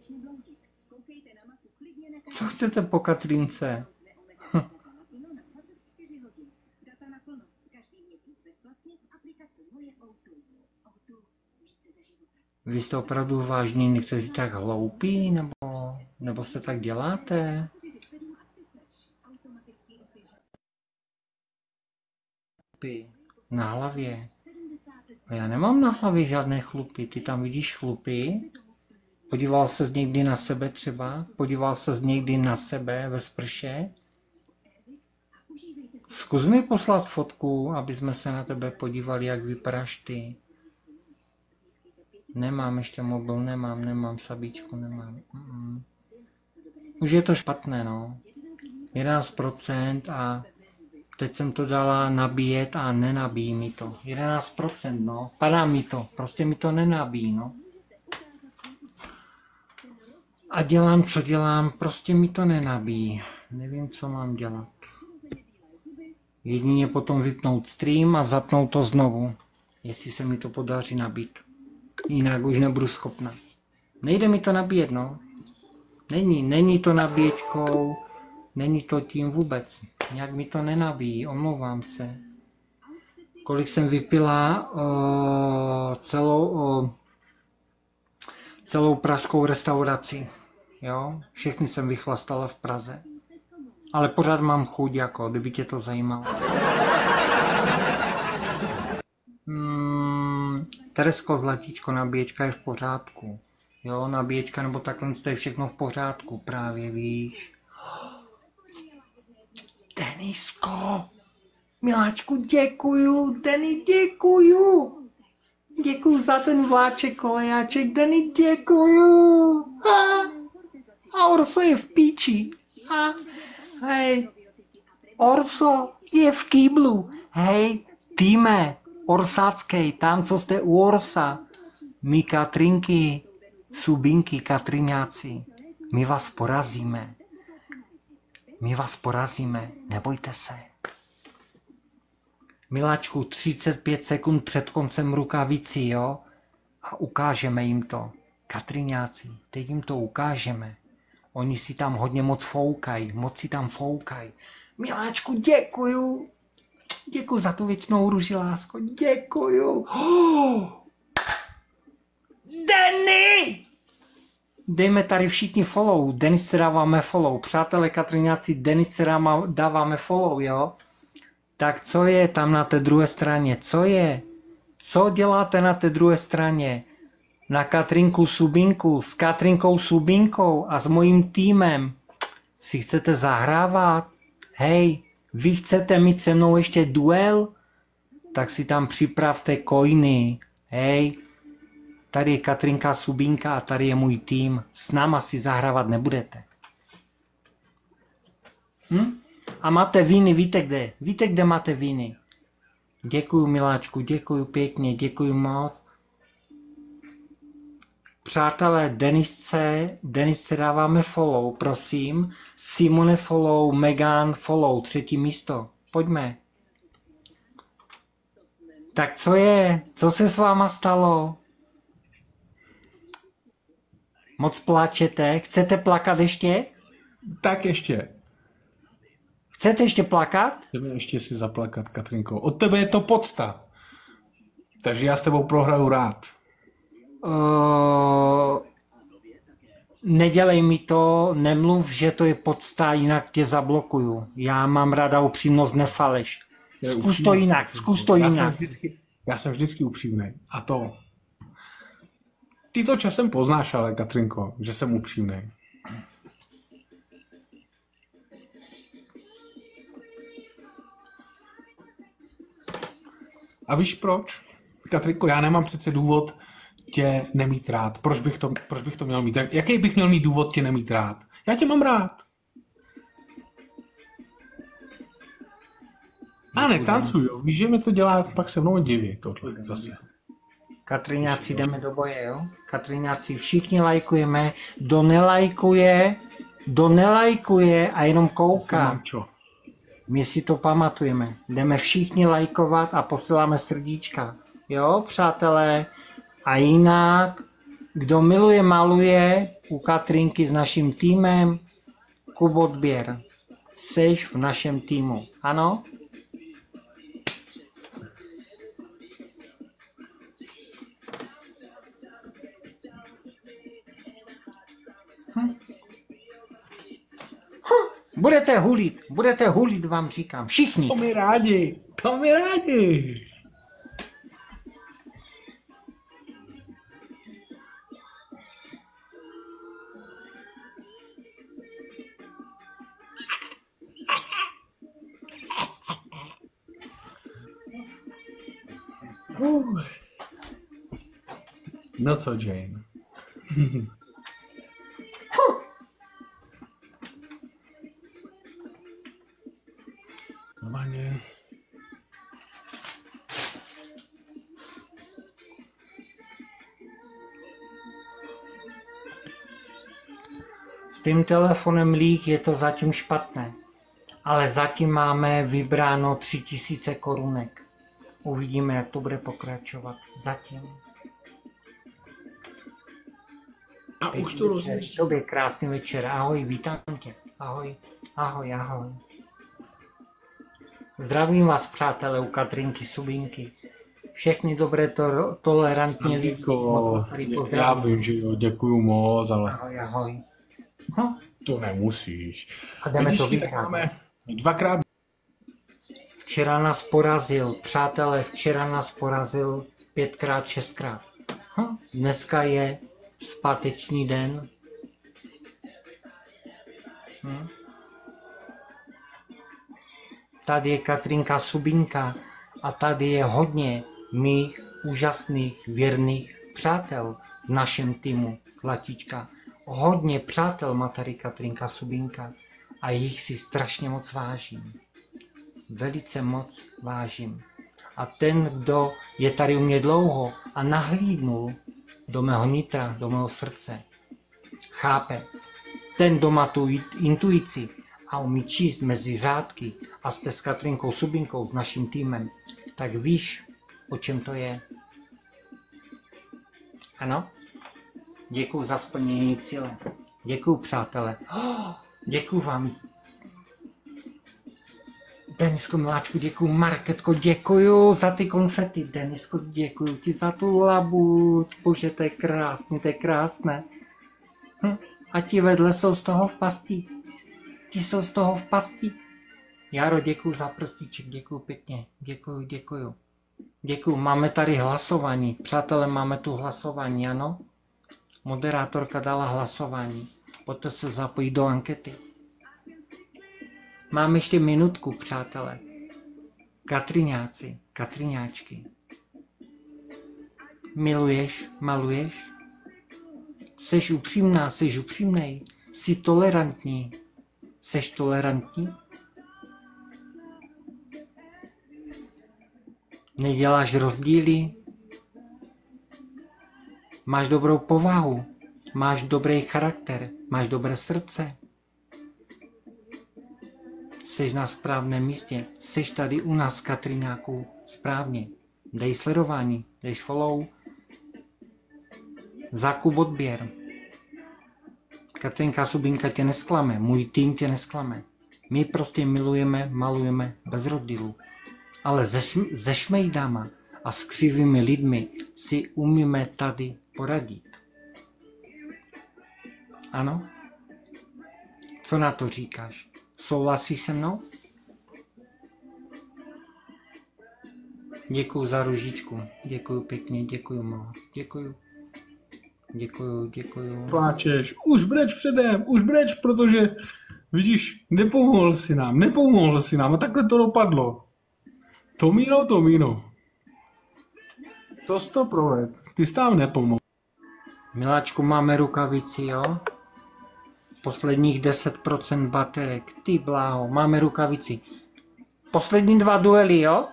Co chcete po Katrínce? Vy jste opravdu vážní někteří tak hloupí, nebo se tak děláte? Na hlavě. A já nemám na hlavě žádné chlupy. Ty tam vidíš chlupy? Podíval ses někdy na sebe třeba? Podíval ses někdy na sebe ve sprše? Zkus mi poslat fotku, aby jsme se na tebe podívali, jak vypadáš ty. Nemám ještě mobil, nemám sabíčku, nemám. Už je to špatné, no. 11% a teď jsem to dala nabíjet a nenabíjí mi to. 11%, no. Padá mi to, prostě mi to nenabíjí, no. A dělám, co dělám, prostě mi to nenabíjí. Nevím, co mám dělat. Jedině potom vypnout stream a zapnout to znovu. Jestli se mi to podaří nabít. Jinak už nebudu schopna. Nejde mi to nabíjet, no. Není to nabíječkou, není to tím vůbec. Nějak mi to nenabíjí, omlouvám se. Kolik jsem vypila celou pražskou restauraci. Jo? Všechny jsem vychlastala v Praze. Ale pořád mám chuť, jako, kdyby tě to zajímalo. Teresko, zlatíčko, nabíječka je v pořádku. Jo, nabíječka nebo takhle je všechno v pořádku, právě víš. Denisko, miláčku, děkuju, Deni, děkuju. Děkuju za ten vláček, kolejáček, Deni, děkuju. A Orso je v píči. Hej, Orso je v kýblu. Hej, týme, orsáckej, tam, co jste u Orsa. My Katrinky, subinky, Katriňáci, my vás porazíme. My vás porazíme, nebojte se. Miláčku, 35 sekund před koncem rukavicí, jo? A ukážeme jim to. Katriňáci, teď jim to ukážeme. Oni si tam hodně moc foukají, Miláčku, děkuju. Děkuju za tu věčnou růži, lásko. Děkuju. Denny! Dejme tady všichni follow. Denis se dáváme follow. Přátelé Katriňáci, Denis se dáváme follow, jo? Tak co je tam na té druhé straně? Co je? Co děláte na té druhé straně? Na Katrinku Subinku, s Katrinkou Subinkou a s mojím týmem. Si chcete zahrávat? Hej, vy chcete mít se mnou ještě duel? Tak si tam připravte coiny. Hej, tady je Katrinka Subinka a tady je můj tým. S náma si zahrávat nebudete. A máte viny, víte kde? Víte, kde máte viny? Děkuju, miláčku, děkuju pěkně, děkuju moc. Přátelé, Denisce dáváme follow, prosím. Simone follow, Megan follow, 3. místo. Pojďme. Tak co je? Co se s váma stalo? Moc pláčete? Chcete plakat ještě? Tak ještě. Chcete ještě plakat? Chceme ještě si zaplakat, Katrinko. Od tebe je to podsta. Takže já s tebou prohraju rád. Nedělej mi to, nemluv, že to je podsta, jinak tě zablokuju. Já mám ráda upřímnost, nefaleš. Zkus to jinak. Já jsem vždycky upřímnej. A to. Ty to časem poznáš, ale Katrinko, že jsem upřímnej. A víš proč? Katrinko, já nemám přece důvod tě nemít rád. Proč bych to měl mít? Jaký bych měl mít důvod tě nemít rád? Já tě mám rád. A netancuj, jo. Víš, že mi to dělá pak se mnou diví tohle zase. Katriňáci, jdeme do boje, jo? Katriňáci, všichni lajkujeme. Kdo nelajkuje a jenom kouká. My si to pamatujeme. Jdeme všichni lajkovat a posíláme srdíčka. Jo, přátelé? A jinak, kdo miluje, maluje, u Katrinky s naším týmem. Kubodběr. Seš v našem týmu. Ano? Budete hulit, vám říkám. Všichni. To mi rádi. No co, Jane? Normálně. S tím telefonem lík je to zatím špatné, ale zatím máme vybráno 3000 korunek. Uvidíme, jak to bude pokračovat. Zatím. A už to rozliší. Dobře, krásný večer. Ahoj, vítám tě. Ahoj. Zdravím vás, přátelé, u Katrinky Subinky. Všechny dobré, tolerantní lidi. Já vím, že jo, děkuju moc, ale... Ahoj. To nemusíš. A jdeme vidíš, to tak máme dvakrát. Včera nás porazil, přátelé, 5krát, 6krát. Dneska je zpáteční den. Tady je Katrinka Subinka a tady je hodně mých úžasných, věrných přátel v našem týmu Zlatíčka. Hodně přátel má tady Katrinka Subinka a jich si strašně moc vážím. Velice moc vážím. A ten, kdo je tady u mě dlouho a nahlídnul do mého nitra, do mého srdce, chápe. Ten, kdo má tu intuici a umí číst mezi řádky a jste s Katrinkou Subinkou, s naším týmem, tak víš, o čem to je. Ano? Děkuju za splnění cíle. Děkuju, přátelé. Děkuju vám. Denisko Miláčku, děkuju. Marketko, děkuju za ty konfety. Denisko, děkuju ti za tu labuť. Bože, to je krásný, to je krásné. A ti vedle jsou z toho v pasti. Ti jsou z toho v pasti. Jaro, děkuju za prstíček, děkuju pěkně. Děkuju. Děkuju, máme tady hlasování. Přátelé, máme tu hlasování, ano? Moderátorka dala hlasování. Pojďte se zapojit do ankety. Mám ještě minutku, přátelé. Katriňáci, Katriňáčky. Miluješ, maluješ? Seš upřímná, seš upřímnej? Jsi tolerantní? Seš tolerantní? Neděláš rozdíly? Máš dobrou povahu? Máš dobrý charakter? Máš dobré srdce? Seš na správném místě? Seš tady u nás, Katriňáku, správně. Dej sledování, dej follow. Zákup odběr. Katrinka Subinka tě nesklame, můj tým tě nesklame. My prostě milujeme, malujeme bez rozdílu. Ale se šmejdama a s křivými lidmi si umíme tady poradit. Ano? Co na to říkáš? Souhlasíš se mnou? Děkuju za ružičku. Děkuju pěkně, děkuju moc. Děkuju. Pláčeš, už breč, protože vidíš, nepomohl si nám a takhle to dopadlo. Tomino. Co jsi to proved? Ty jsi tam nepomohl. Miláčku, máme rukavici, jo? Posledních 10% baterek. Ty bláho, máme rukavici. Poslední 2 duely, jo?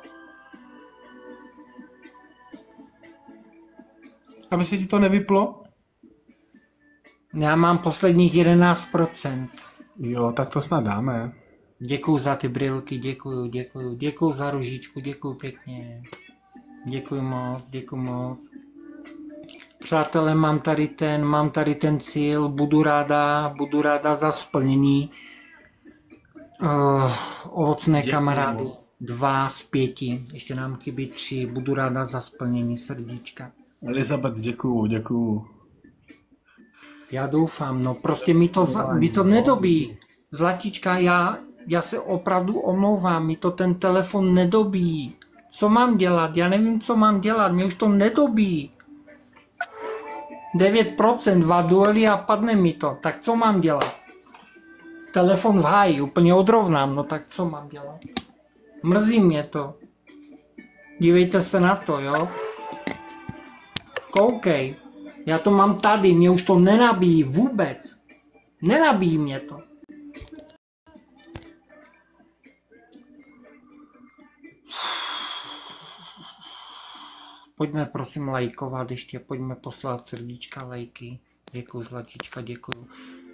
Aby se ti to nevyplo? Já mám posledních 11%. Jo, tak to snad dáme. Děkuju za ty brýlky, děkuju za ružičku, děkuju pěkně. Děkuju moc. Přátelé, mám tady ten cíl, budu ráda za splnění. Ovocné Děkuji kamarády, moc. 2 z 5, ještě nám chybí 3, budu ráda za splnění srdíčka. Elizabeth, děkuju. Já doufám, no prostě mi to nedobí. Zlatička, já se opravdu omlouvám, mi to ten telefon nedobí. Co mám dělat? Já nevím, co mám dělat, mě už to nedobí. 9%, 2 duely a padne mi to, tak co mám dělat? Telefon v háji, úplně odrovnám, no tak co mám dělat? Mrzí mě to. Dívejte se na to, jo? Koukej, já to mám tady, mě už to nenabíjí vůbec. Nenabíjí mě to. Pojďme prosím lajkovat ještě, pojďme poslat srdíčka, lajky. Děkuju zlatička, děkuju.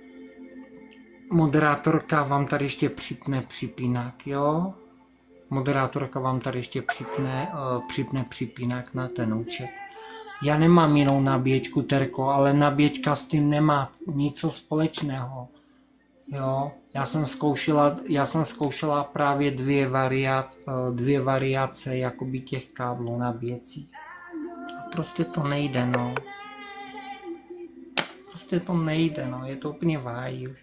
Moderátorka vám tady ještě připne připínak, jo? Moderátorka vám tady ještě připne připínak na ten účet. Já nemám jinou nabíječku, Terko, ale nabíječka s tím nemá nic společného. Jo? Já jsem zkoušela právě dvě variace jakoby těch káblů nabíjecích. Prostě to nejde, no. Prostě to nejde, no. Je to úplně váj už.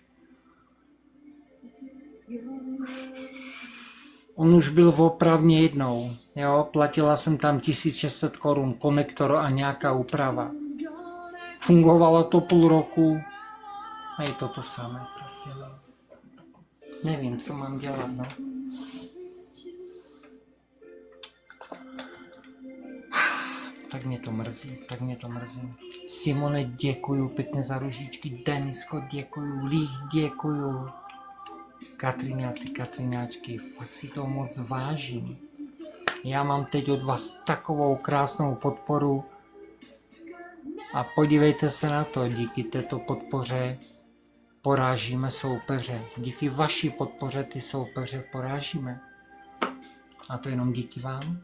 On už byl opravně jednou, jo, platila jsem tam 1600 korun, konektor a nějaká úprava. Fungovalo to půl roku a je to samé prostě, no. Nevím, co mám dělat, no. Tak mě to mrzí. Simone, děkuju pěkně za ružičky, Denisko, děkuju, Lích, děkuju. Katriňáčky, fakt si to moc vážím. Já mám teď od vás takovou krásnou podporu a podívejte se na to, díky této podpoře porážíme soupeře. Díky vaší podpoře ty soupeře porážíme. A to jenom díky vám.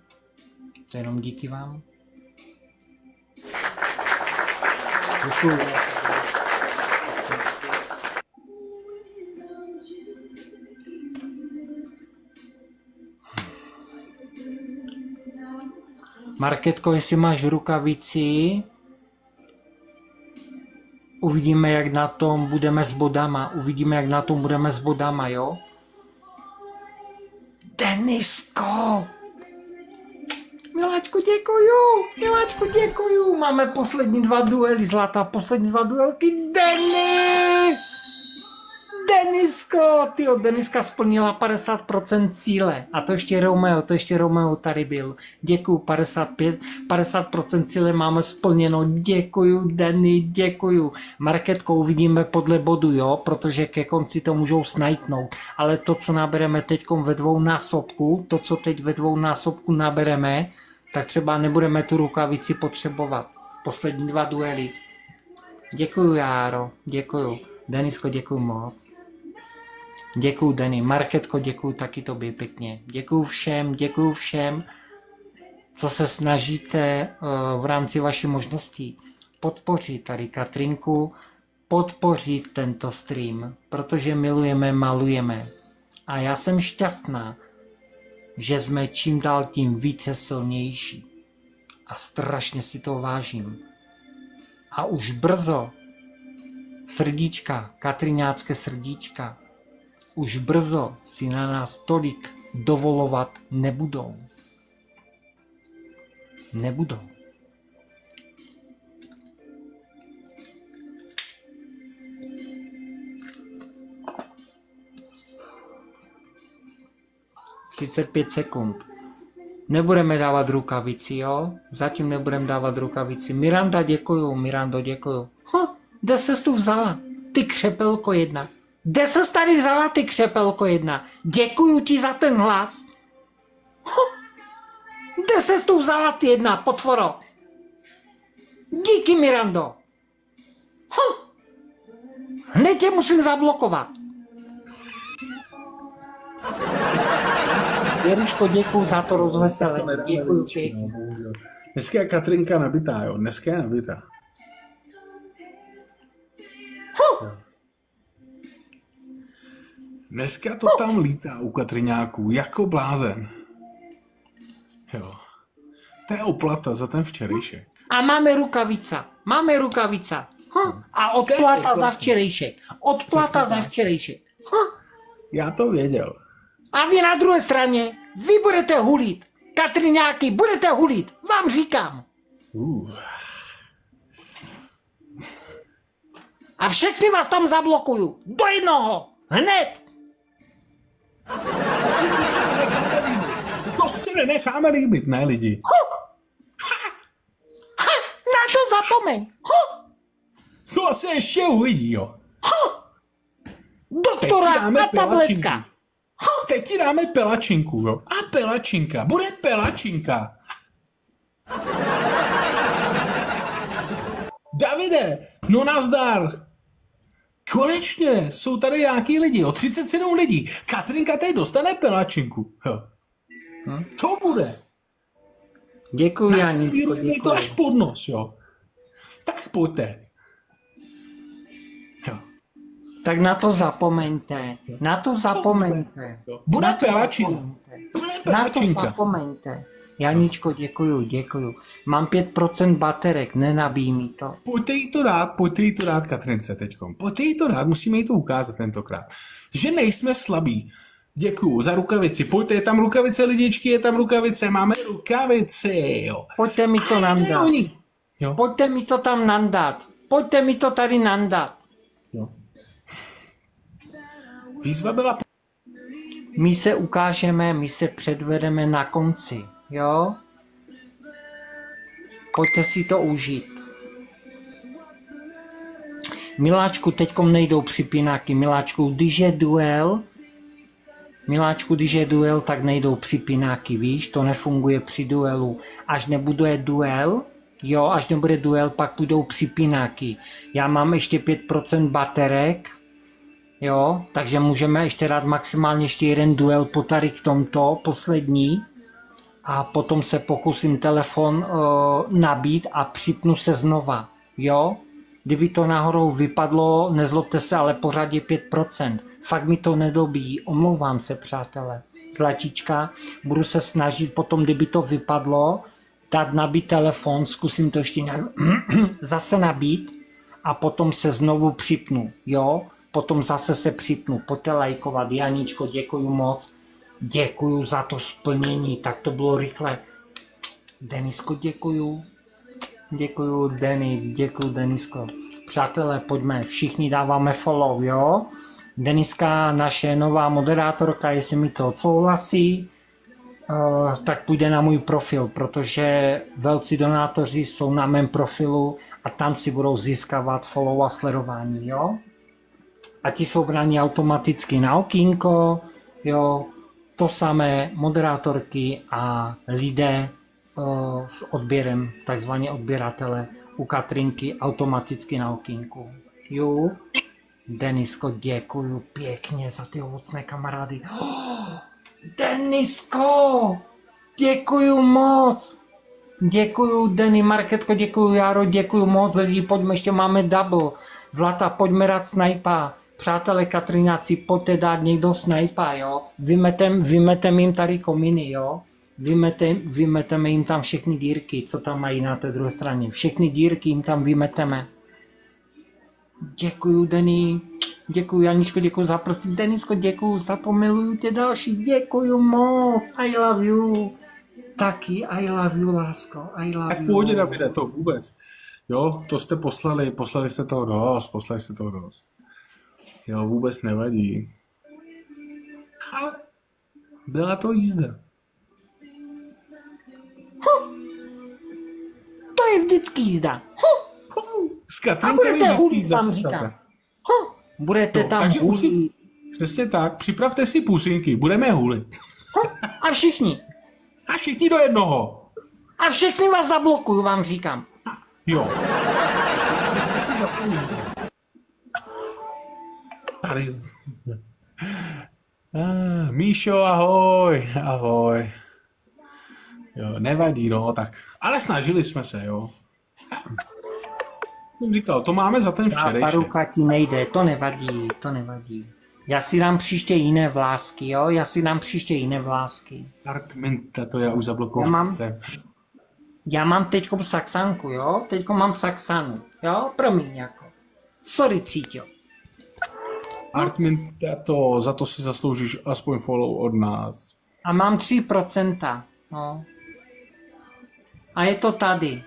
Děkuju. Marketko, jestli máš rukavici, uvidíme, jak na tom budeme s bodama, jo? Denisko! Miláčku, děkuju! Máme poslední 2 duely, zlatá, poslední 2 duelky. Denisko! Tyjo, Deniska splnila 50% cíle. A to ještě Romeo tady byl. Děkuju, 50% cíle máme splněno. Děkuju, Denny, děkuju. Marketko, uvidíme podle bodu, jo? Protože ke konci to můžou snajtnout. Ale to, co nabereme teď ve 2násobku, nabereme, tak třeba nebudeme tu rukavici potřebovat. Poslední 2 duely. Děkuju, Járo, děkuju. Denisko, děkuju moc. Děkuju, Denny. Marketko, děkuju taky tobě pěkně. Děkuju všem, co se snažíte v rámci vaší možností podpořit tady Katrinku, podpořit tento stream, protože milujeme, malujeme. A já jsem šťastná, že jsme čím dál tím více silnější. A strašně si to vážím. A už brzo srdíčka, katriňácké srdíčka, už brzo si na nás tolik dovolovat nebudou. Nebudou. ...35 sekund. Nebudeme dávat rukavici, jo? Zatím nebudeme dávat rukavici. Miranda, děkuju. Kde ses tu vzala? Ty křepelko jedna. Kde ses tady vzala, ty křepelko jedna? Děkuju ti za ten hlas. Kde ses tu vzala, ty jedna, potvoro? Díky, Mirando. Hned tě musím zablokovat. Jeruško, děkuju za to rozveselení. Děkuju pěkně. Dneska je Katrinka nabitá, jo. Dneska je nabitá. Dneska to tam lítá u Katriňáků jako blázen. Jo. To je oplata za ten včerejšek. A máme rukavica. Máme rukavica. A odplata za včerejšek. Odplata za včerejšek. Já to věděl. A vy na druhé straně, vy budete hulit. Katriňáky, budete hulit. Vám říkám. A všechny vás tam zablokuju. Do jednoho. Hned. To si nenecháme líbit, ne lidi? Na to zapomeň. To asi ještě uvidí, jo. Doktora na tabletka. Teď ti dáme pelačinku, jo. A pelačinka. Bude pelačinka. Davide, no nazdar. Konečně, jsou tady nějaký lidi, 37 lidí. Katrinka teď dostane pelačinku. Jo. To bude. Děkuji, Janíčko, děkuji. To až pod nos, jo. Tak pojďte. Jo. Tak na to zapomeňte. Na to zapomeňte. Bude pelačina. Na to zapomeňte. Janíčko, děkuju. Mám 5% baterek, nenabíjí mi to. Pojďte jí to dát Katrince teďkom. Pojďte jí to dát, musíme jí to ukázat tentokrát. Že nejsme slabí. Děkuju za rukavici. Pojďte, je tam rukavice, lidičky, je tam rukavice, máme rukavici, jo. Pojďte mi to nandat. Pojďte mi to tam nandat. Pojďte mi to tady nandat. Jo. Výzva byla... My se ukážeme, my se předvedeme na konci, jo? Pojďte si to užít. Miláčku, teďkom nejdou připínáky. Miláčku, když je duel, tak nejdou připínáky, víš? To nefunguje při duelu. Až nebude duel, jo, až nebude duel, pak půjdou připínáky. Já mám ještě 5% baterek, jo, takže můžeme ještě dát maximálně ještě jeden duel po tady k tomto, poslední. A potom se pokusím telefon nabít a připnu se znova, jo. Kdyby to náhodou vypadlo, nezlobte se, ale pořád je 5%. Fakt mi to nedobíjí, omlouvám se, přátelé. Zlatíčka, budu se snažit potom, kdyby to vypadlo, dát nabít telefon, zkusím to ještě nějak zase nabít a potom se znovu připnu, jo. Potom zase se připnu, pojďte lajkovat. Janíčko, děkuju moc. Děkuju za to splnění, tak to bylo rychle. Denisko, děkuju. Děkuju, děkuju, Denisko. Přátelé, pojďme, všichni dáváme follow, jo? Deniska, naše nová moderátorka, jestli mi to odsouhlasí, tak půjde na můj profil, protože velcí donátoři jsou na mém profilu a tam si budou získávat follow a sledování, jo? A ti jsou bráni automaticky na okýnko, jo? To samé moderátorky a lidé s odběrem, takzvaně odběratele u Katrinky automaticky na okýnku. Jo, Denisko, děkuju pěkně za ty ovocné kamarády. Denisko, děkuju moc. Děkuju, Denny, Marketko, děkuju, Jaro, děkuju moc, lidi, pojďme, ještě máme double. Zlata, pojďme rád snajpa. Přátelé Katriňáci, pojďte dát někdo snajpa, jo. Vymetem jim tady kominy, jo. Vymeteme jim tam všechny dírky, co tam mají na té druhé straně. Všechny dírky jim tam vymeteme. Děkuju, Denny. Děkuju, Janíčko, děkuju za prsty. Denisko, děkuju, zapomiluju tě další. Děkuju moc. I love you. Taky I love you, lásko. I love you. V pohodě, Davide, to vůbec. Jo, to jste poslali jste toho dost. Jo, vůbec nevadí. Ale byla to jízda. To je vždycky jízda. S Katrinkou je vždycky jízda. Tam říkám. Budete tam takže hulit. Přesně tak, připravte si pusinky, budeme hulit. A všichni. A všichni do jednoho. A všechny vás zablokuju, vám říkám. Jo. Si zastavím. Tady. Míšo, ahoj. Ahoj. Jo, nevadí, no, tak. Ale snažili jsme se, jo. jsem říkal, to máme za ten včerejšek. Paruka ti nejde, to nevadí, to nevadí. Já si dám příště jiné vlásky, jo? Já si dám příště jiné vlásky. Artminta, to já už zablokoval jsem. Já mám teďko saxánku, jo? Teďko mám saxánu, jo? Promiň jako. Sorry, Cíťo. Artminta, to, za to si zasloužíš aspoň follow od nás. A mám 3%, no. A je to tady.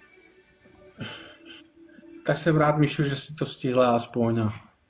Tak jsem rád, Míšo, že si to stihla aspoň.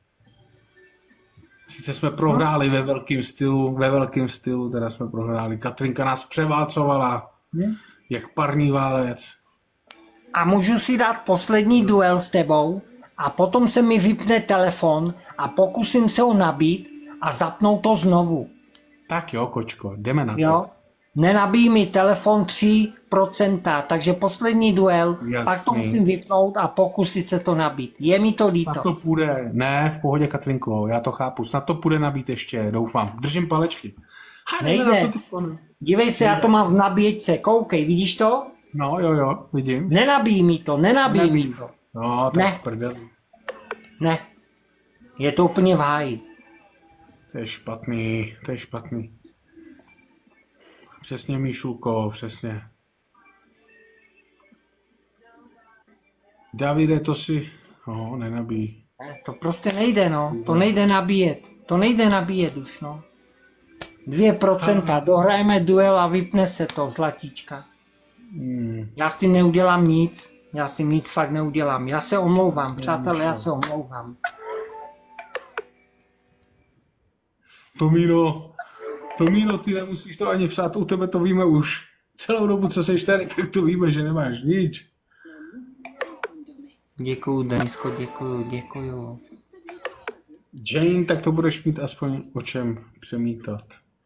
Sice jsme prohráli ve velkém stylu, teda jsme prohráli. Katrinka nás převálcovala, jak parní válec. A můžu si dát poslední duel s tebou a potom se mi vypne telefon a pokusím se ho nabít a zapnout to znovu. Tak jo, kočko, jdeme na to. Jo? Nenabíjí mi telefon 3%, takže poslední duel, Jasný. pak to musím vypnout a pokusit se to nabít. Je mi to líto. Snad to půjde, ne, v pohodě, Katrinko, já to chápu, snad to půjde nabít ještě, doufám, držím palečky. Nejde. Na to teďko, ne. Dívej se, já to mám v nabíječce, koukej, vidíš to? No, jo, vidím. Nenabíjí mi to, nenabíjí mi to. No, tak Ne. v prdeli. Ne, je to úplně v háji. To je špatný. Přesně, Míšulko, přesně. Davide, to si... nenabíjí. To prostě nejde, no. To nejde nabíjet už, no. 2%, dohrajeme duel a vypne se to, zlatíčka. Já s tím neudělám nic. Já s tím nic fakt neudělám. Já se omlouvám, přátelé, já se omlouvám. Tomíno, ty nemusíš to ani psát, u tebe to víme už. Celou dobu, co seš tady, tak to víme, že nemáš nic. Děkuju, Denisko, děkuju. Jane, tak to budeš mít aspoň o čem přemítat.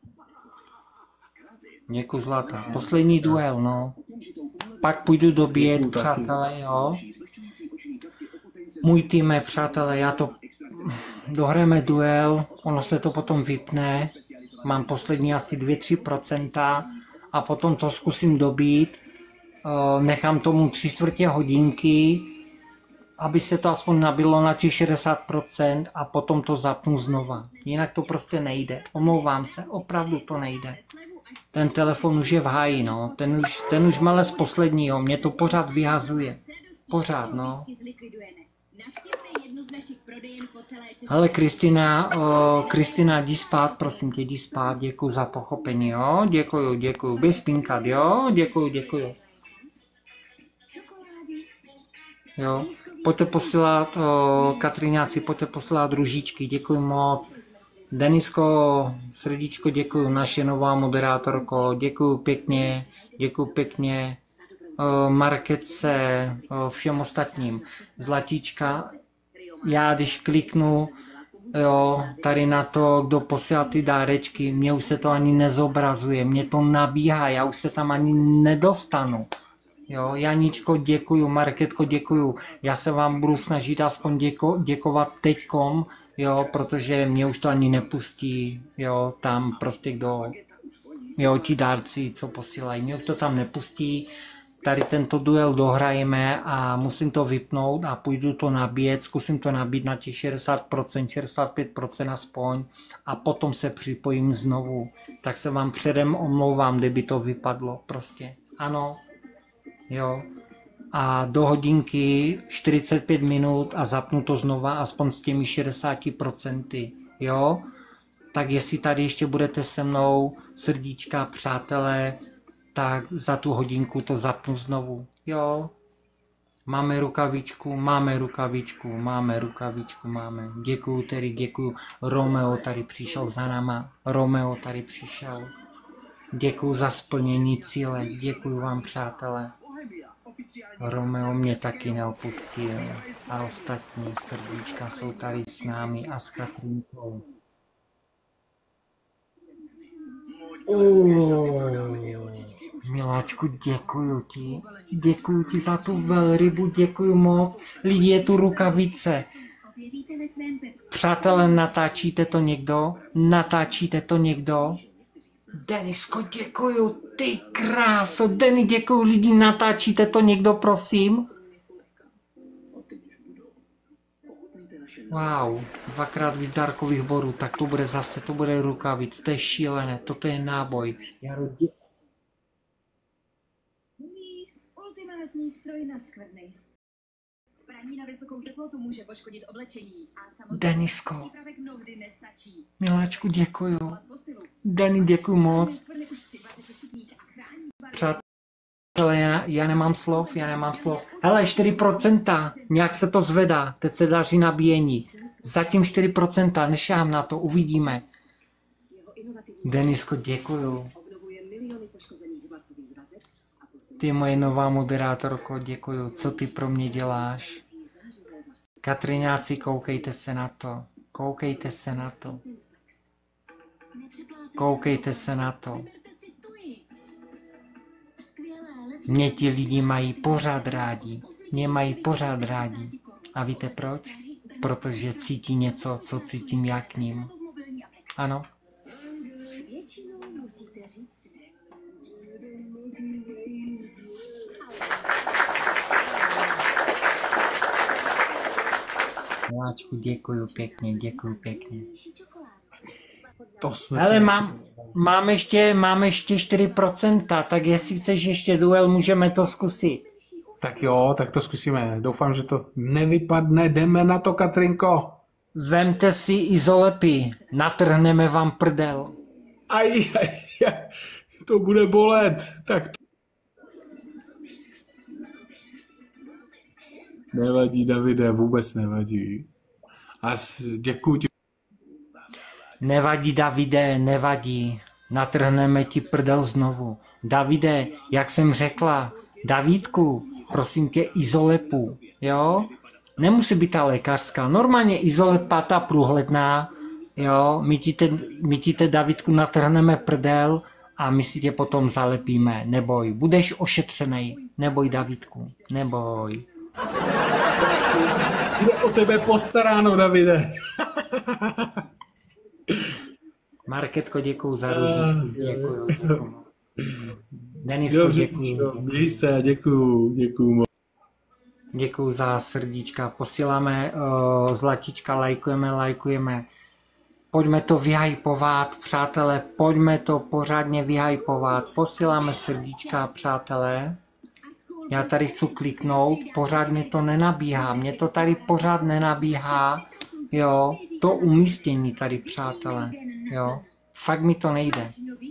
Děkuju, zlata. Poslední duel, no. Pak půjdu dobíjet, přátelé, jo. Můj tým, přátelé, já to... Dohrajeme duel, ono se to potom vypne. Mám poslední asi 2-3% a potom to zkusím dobít. Nechám tomu 3/4 hodinky, aby se to aspoň nabilo na těch 60% a potom to zapnu znova. Jinak to prostě nejde. Omlouvám se, opravdu to nejde. Ten telefon už je v háji, no. Ten už malé z posledního, mě to pořád vyhazuje. Pořád, no. Hele, Kristina, jdi spát, prosím tě, jdi spát, děkuji za pochopení, jo, děkuju, bez pinkat, jo, děkuju. Jo, pojďte posílat, Katriňáci, pojďte posílat družičky, děkuji moc. Denisko, srdíčko, děkuji, naše nová moderátorko, děkuji pěkně. Marketce, všem ostatním. Zlatíčka, já když kliknu, jo, tady na to, kdo posílá ty dárečky, mně už se to ani nezobrazuje, mě to nabíhá, já už se tam ani nedostanu. Jo, Janíčko, děkuju, Marketko, děkuju. Já se vám budu snažit aspoň děkovat teďkom, jo, protože mě už to ani nepustí, jo, tam prostě kdo, jo, ti dárci, co posílají, mě už to tam nepustí. Tady tento duel dohrajeme a musím to vypnout a půjdu to nabíjet, zkusím to nabít na těch 60%, 65% aspoň a potom se připojím znovu. Tak se vám předem omlouvám, kdyby to vypadlo prostě. Ano, jo. A do hodinky 45 minut a zapnu to znova aspoň s těmi 60%, jo. Tak jestli tady ještě budete se mnou, srdíčka, přátelé, tak za tu hodinku to zapnu znovu. Jo, máme rukavičku. Děkuju, tedy děkuju. Romeo tady přišel za náma. Děkuju za splnění cíle. Děkuju vám, přátelé. Romeo mě taky neopustil. A ostatní srdíčka jsou tady s námi a s Katrinkou. Miláčku, děkuju ti za tu velrybu, děkuju moc. Lidi, je tu rukavice. Přátelé, natáčíte to někdo? Denisko, děkuju, ty kráso, Deni, děkuju, lidi, natáčíte to někdo, prosím? Wow, 2x víc dárkových bodů, tak to bude zase, to bude rukavic, to je šílené, toto je náboj. Ultimátní stroj na skvrny. Praní na vysokou teplotu může poškodit oblečení a samotný Denisko, přípravek mnohdy nestačí. miláčku, děkuju. Deni, děkuju moc. Skvrny už při 20 stupních a chrání Přátelé, já nemám slov. Hele, 4%, nějak se to zvedá, teď se daří nabíjení. Zatím 4%, nešám na to, uvidíme. Denisko, děkuju. Ty moje nová moderátorko, děkuju, co ty pro mě děláš. Katriňáci, koukejte se na to. Koukejte se na to. Koukejte se na to. Mě ti lidi mají pořád rádi. Mě mají pořád rádi. A víte proč? Protože cítí něco, co cítím já k ním. Ano. Miláčku, děkuju pěkně, děkuju pěkně. To jsme Hele, si... mám ještě 4%, tak jestli chceš ještě duel, můžeme to zkusit. Tak jo, tak to zkusíme. Doufám, že to nevypadne. Jdeme na to, Katrinko. Vemte si izolepy, natrhneme vám prdel. Aj, to bude bolet. Tak nevadí, Davide, vůbec nevadí. A děkuji ti. Nevadí, Davide, nevadí. Natrhneme ti prdel znovu. Davide, jak jsem řekla, Davídku, prosím tě, izolepu, jo? Nemusí být ta lékařská, normálně izolepa, ta průhledná, jo? My ti te, Davídku, natrhneme prdel a my si tě potom zalepíme. Neboj, budeš ošetřenej. Neboj, Davídku, neboj. Bude o tebe postaráno, Davide. Marketko, děkuju za růžičku, děkuju. Denisko, děkuju. Měj se, děkuju. Děkuju za srdíčka, posíláme zlatíčka, lajkujeme. Pojďme to vyhypovat, přátelé, pojďme to pořádně vyhypovat. Posíláme srdíčka, přátelé. Já tady chci kliknout, pořád mi to nenabíhá, mě to tady pořád nenabíhá, jo, to umístění tady, přátelé, jo, fakt mi to nejde.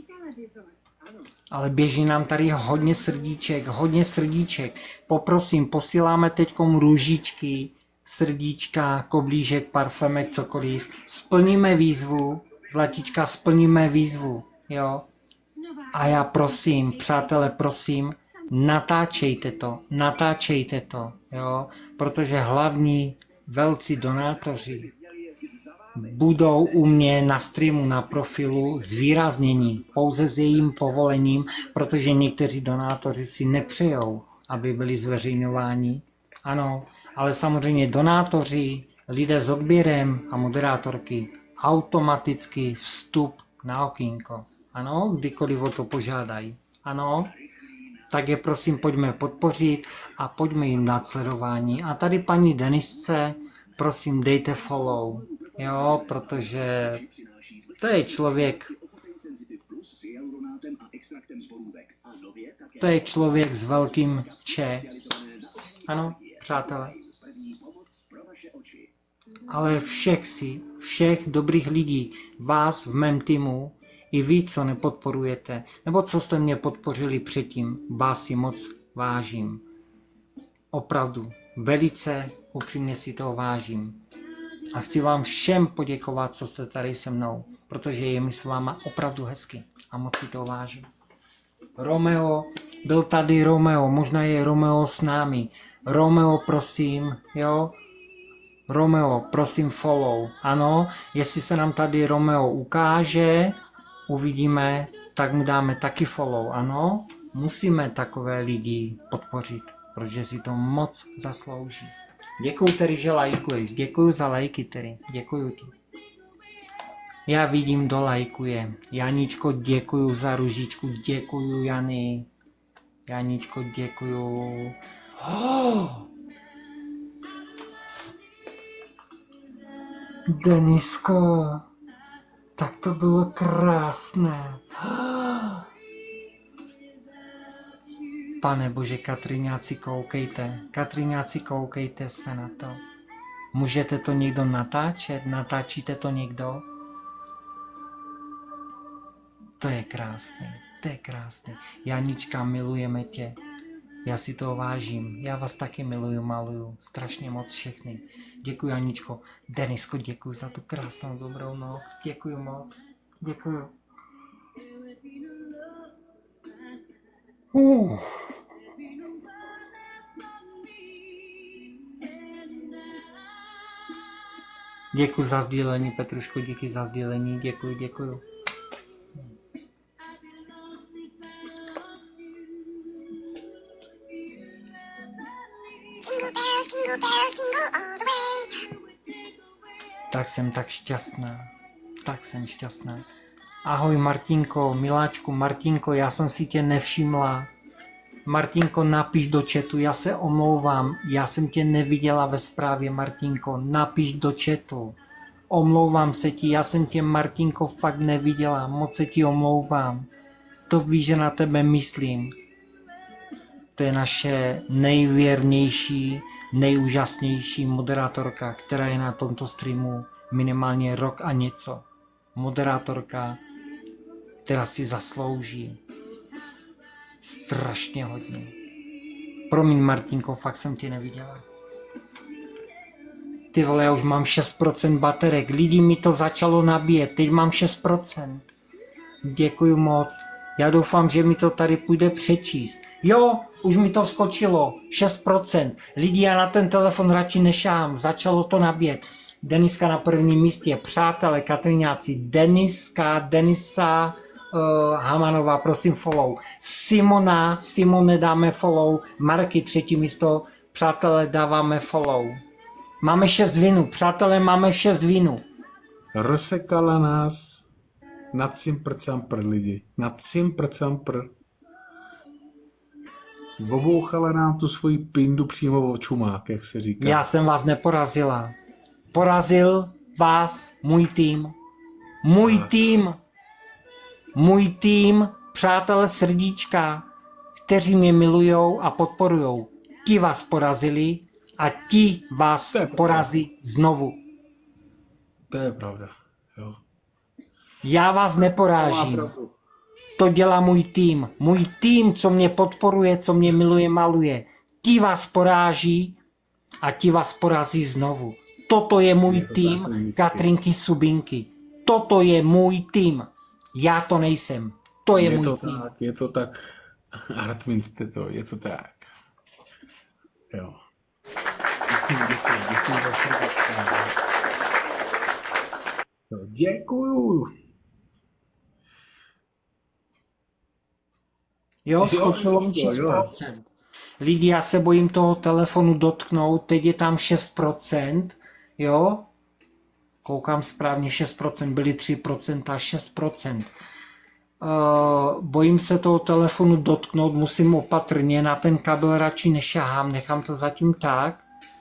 Ale běží nám tady hodně srdíček. Poprosím, posíláme teďkom růžičky, srdíčka, koblížek, parfémek, cokoliv. Splníme výzvu, zlatíčka, splníme výzvu, jo. A já prosím, přátelé, prosím, natáčejte to, jo, protože hlavní velcí donátoři budou u mě na streamu, na profilu zvýraznění, pouze s jejím povolením, protože někteří donátoři si nepřejou, aby byli zveřejňováni. Ano, ale samozřejmě donátoři, lidé s odběrem a moderátorky, automaticky vstup na okýnko. Ano, kdykoliv o to požádají. Ano, tak je prosím pojďme podpořit a pojďme jim dát sledování. A tady paní Denisce, prosím dejte follow, jo, protože to je člověk, s velkým če. Ano, přátelé. Ale všech dobrých lidí, vás v mém týmu, i vy, co nepodporujete, nebo co jste mě podpořili předtím, vás si moc vážím. Opravdu, velice upřímně si toho vážím. A chci vám všem poděkovat, co jste tady se mnou, protože je mi s váma opravdu hezky a moc si toho vážím. Romeo, byl tady Romeo, možná je Romeo s námi. Romeo, prosím, jo? Romeo, prosím follow. Ano, jestli se nám tady Romeo ukáže, uvidíme, tak mu dáme taky follow. Ano, musíme takové lidi podpořit, protože si to moc zaslouží. Děkuju tedy, že lajkuješ. Děkuju za lajky tedy. Děkuju ti. Já vidím, kdo lajkuje. Janíčko, děkuju za růžičku. Děkuju, Jany. Janíčko, děkuju. Oh! Denisko, tak to bylo krásné. Pane Bože, Katriňáci, koukejte. Katriňáci, koukejte se na to. Můžete to někdo natáčet? Natáčíte to někdo? To je krásný, to je krásný. Janička, milujeme tě. Já si to vážím. Já vás taky miluju, maluju. Strašně moc všechny. Děkuji, Aničko. Denisko, děkuji za tu krásnou dobrou noc. Děkuji moc. Děkuji. Děkuji za sdílení, Petruško, díky za sdílení. Děkuji, děkuji. Tak jsem tak šťastná. Tak jsem šťastná. Ahoj Martinko, miláčku, Martinko, já jsem si tě nevšimla. Martinko, napiš do chatu, já se omlouvám, já jsem tě neviděla ve zprávě, Martinko, napiš do chatu. Omlouvám se ti, já jsem tě, Martinko, fakt neviděla, moc se ti omlouvám. To víš, že na tebe myslím. To je naše nejvěrnější, nejúžasnější moderátorka, která je na tomto streamu minimálně rok a něco. Moderátorka, která si zaslouží strašně hodně. Promiň, Martinko, fakt jsem tě neviděla. Ty vole, já už mám 6% baterek, lidi mi to začalo nabíjet, teď mám 6%. Děkuju moc. Já doufám, že mi to tady půjde přečíst. Jo, už mi to skočilo, 6%. Lidi, já na ten telefon radši nešám, začalo to nabíjet. Deniska na prvním místě, přátelé, Katriňáci, Denisa Hamanová, prosím follow. Simone dáme follow, Marky třetí místo, přátelé, dáváme follow. Máme 6 vinů, přátelé, máme 6 vinů. Rozsekala nás na cimpr lidi, na cimpr. Obouchala nám tu svoji pindu přímo v čumák, jak se říká. Já jsem vás neporazila. Porazil vás můj tým. Můj tým, přátelé srdíčka, kteří mě milujou a podporujou. Ti vás porazili a ti vás porazí znovu. To je pravda, jo. Já vás neporážím. To dělá můj tým. Můj tým, co mě podporuje, co mě miluje, maluje. Ti vás poráží a ti vás porazí znovu. Toto je můj tým Katrinky Subinky. Toto je můj tým. Já to nejsem. To je můj tým. Je to tak. Artmin, je to tak. Jo. Děkuji za srdečku. Děkuju. Jo, skočilo mi 6%. Lidi, já se bojím toho telefonu dotknout, teď je tam 6%, jo? Koukám správně, 6%, byly 3%, 6%. Bojím se toho telefonu dotknout, musím opatrně, na ten kabel radši nešahám, nechám to zatím tak.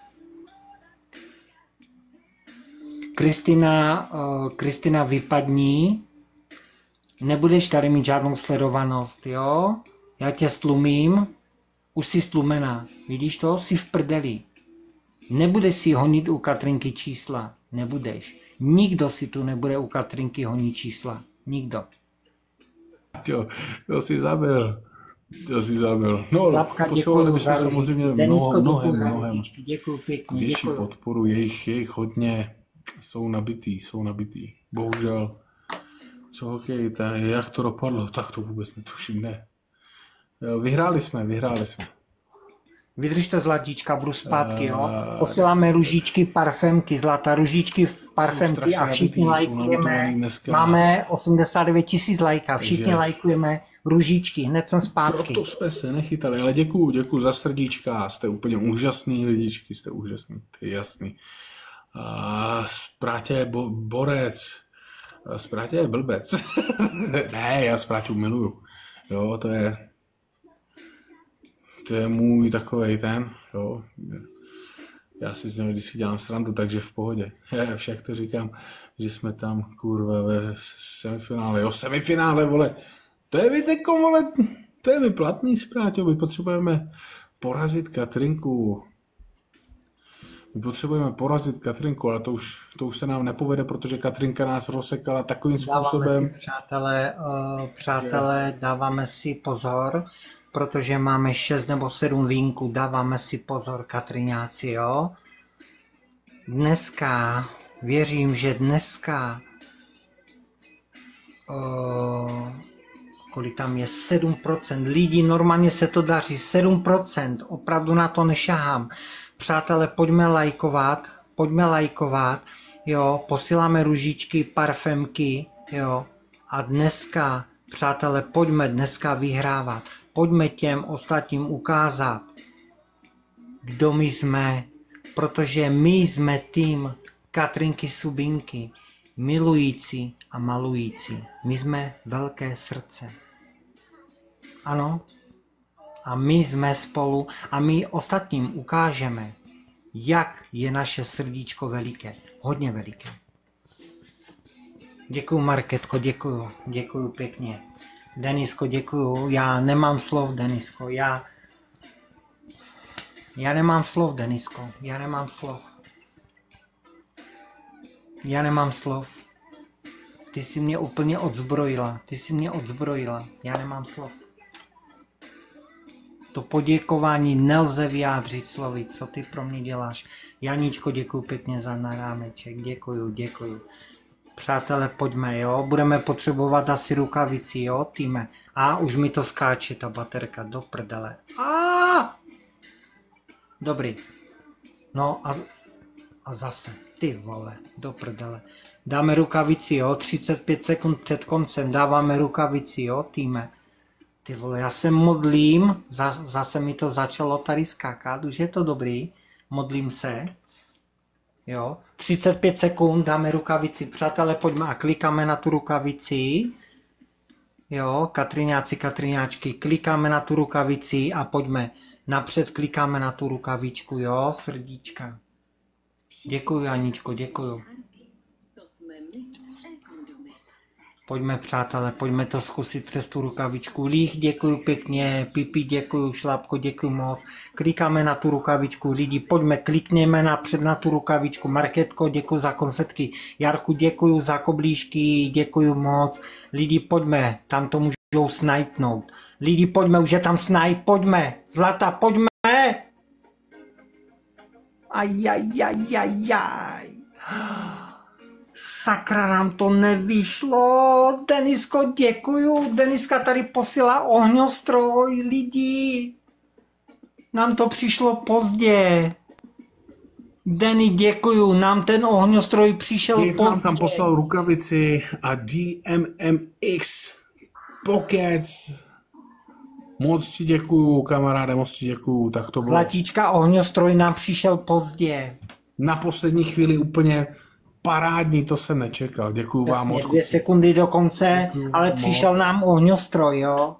Kristina, vypadni. Nebudeš tady mít žádnou sledovanost, jo? Já tě stlumím. Už jsi stlumená. Vidíš to? Jsi v prdeli. Nebudeš si honit u Katrinky čísla. Nebudeš. Nikdo si tu nebude u Katrinky honit čísla. Nikdo. Jo, to si zabil. No, Zapka, potřebovali bychom samozřejmě mnohem děkuju pěkně, větší podporu. Jejich hodně jsou nabitý. Bohužel. Co hokej, jak to dopadlo, tak to vůbec netuším, ne. Vyhráli jsme. Vydržte, zlatíčka, budu zpátky, jo. Posíláme ružičky, parfémky, zlata, ružičky, parfémky a všichni lajkujeme. Máme 89 000 lajka, všichni lajkujeme ružičky, hned jsem zpátky. Proto jsme se nechytali, ale děkuju za srdíčka, jste úplně úžasný lidičky, jste úžasný, to je jasný. Sprátě je borec, Sprátě je blbec. Ne, já Spráťu miluju. Jo, to je můj takovej ten, jo. Já si z něho vždycky dělám srandu, takže v pohodě. Však to říkám, že jsme tam, kurva, ve semifinále. Jo, semifinále, vole. To je Viteko, vole. To je mi platný, spráťo. My potřebujeme porazit Katrinku. Ale to už se nám nepovede, protože Katrinka nás rozsekala takovým způsobem. Přátelé, dáváme si pozor, protože máme 6 nebo 7 vínků, dáváme si pozor, Katriňáci, jo. Dneska, věřím, že dneska, kolik tam je, 7% lidí, normálně se to daří, 7%, opravdu na to nešahám. Přátelé, pojďme lajkovat, jo, posíláme růžičky, parfémky, jo, a dneska, přátelé, pojďme dneska vyhrávat, pojďme těm ostatním ukázat, kdo my jsme, protože my jsme tým Katrinky Subinky, milující a malující, my jsme velké srdce, ano. A my jsme spolu a my ostatním ukážeme, jak je naše srdíčko veliké, hodně veliké. Děkuju, Marketko, děkuju pěkně. Denisko, děkuju, já nemám slov, Denisko, já nemám slov, Denisko, já nemám slov. Ty jsi mě úplně odzbrojila, já nemám slov. To poděkování nelze vyjádřit slovy, co ty pro mě děláš. Janíčko, děkuji pěkně za nárámeček, děkuju. Přátelé, pojďme, jo, budeme potřebovat asi rukavici, jo, týme. A už mi to skáče, ta baterka, do prdele. Dobrý. No a zase, ty vole, do prdele. Dáme rukavici, jo, 35 sekund před koncem, dáváme rukavici, jo, týme. Ty vole, já se modlím, zase mi to začalo tady skákat, už je to dobrý, modlím se, jo, 35 sekund, dáme rukavici, přátelé, pojďme a klikáme na tu rukavici, jo, Katriňáci, Katriňáčky, klikáme na tu rukavici a pojďme, napřed klikáme na tu rukavičku, jo, srdíčka. Děkuju, Janíčko, děkuju. Pojďme, přátelé, pojďme to zkusit přes tu rukavičku. Lích, děkuju pěkně, Pipi, děkuju, Šlapko, děkuju moc. Klikáme na tu rukavičku, lidi, pojďme, klikněme napřed na tu rukavičku. Marketko, děkuju za konfetky. Jarku, děkuju za koblížky, děkuju moc. Lidi, pojďme, tam to můžou snajpnout. Lidi, pojďme, už je tam snajp, pojďme. Zlata, pojďme. Ajajajajaj. Sakra, nám to nevyšlo. Denisko, děkuju. Deniska tady posílá ohňostroj, lidi. Nám to přišlo pozdě. Denny, děkuju. Nám ten ohňostroj přišel Dave pozdě. nám tam poslal rukavici a DMMX Pockets. Moc ti děkuju, kamaráde, moc ti děkuju. Tak to bylo. Zlatíčka, ohňostroj nám přišel pozdě. Na poslední chvíli úplně parádní, to jsem nečekal. Děkuju vám moc. 2 sekundy do konce, ale přišel nám ohňostroj, jo.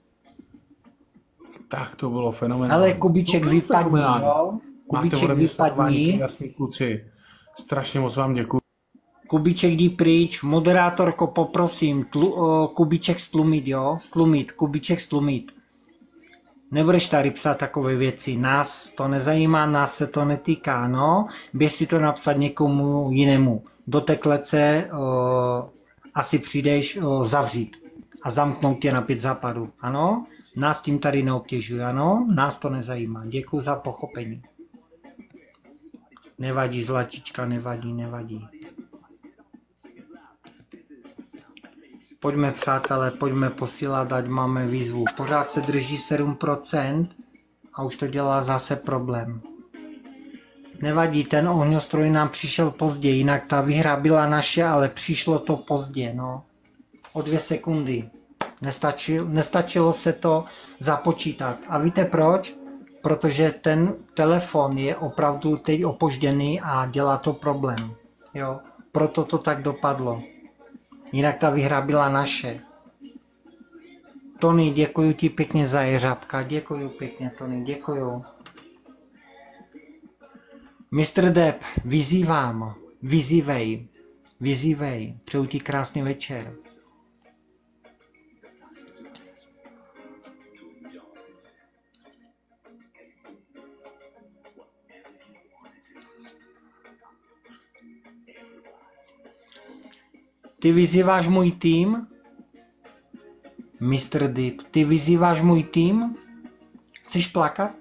Tak to bylo fenomenální. Ale Kubíček vypadní, jo. Máte ode mě sledování, jasný kluci. Strašně moc vám děkuju. Kubíček jdi pryč, moderátorko, poprosím, Kubíček stlumit, jo, Kubíček stlumit. Nebudeš tady psát takové věci, nás to nezajímá, nás se to netýká, no, běž si to napsat někomu jinému. Do té klece asi přijdeš zavřít a zamknout tě na 5 západů, ano, nás tím tady neobtěžuje, ano, nás to nezajímá, děkuji za pochopení. Nevadí, zlatička, nevadí. Pojďme, přátelé, pojďme posílat, ať máme výzvu. Pořád se drží 7% a už to dělá zase problém. Nevadí, ten ohňostroj nám přišel pozdě, jinak ta výhra byla naše, ale přišlo to pozdě, no. O 2 sekundy. Nestačilo se to započítat. A víte proč? Protože ten telefon je opravdu teď opožděný a dělá to problém. Jo? Proto to tak dopadlo. Jinak ta výhra byla naše. Tony, děkuji ti pěkně za jeřábka. Děkuji pěkně, Tony, děkuji. Mr. Depp, vyzývám, vyzývej, přeju ti krásný večer. Ty vyzýváš můj tým? Mr. Depp, ty vyzýváš můj tým? Chceš plakat?